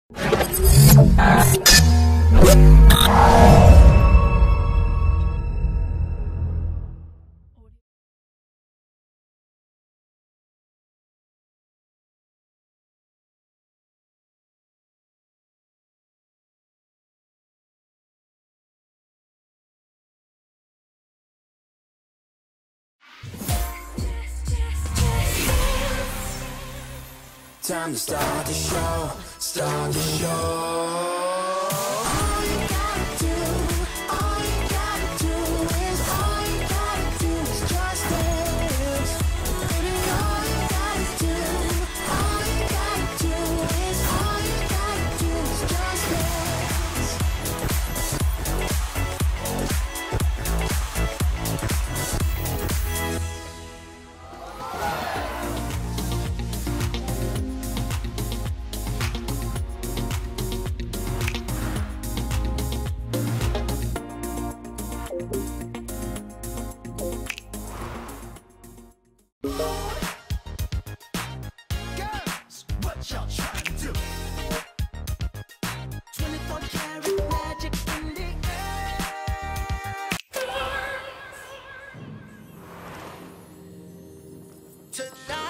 Time to start the show, start the show. All you gotta do is just dance. Baby, all you gotta do is just dance. Girls, what y'all trying to do? 24 karat magic in the air. Tonight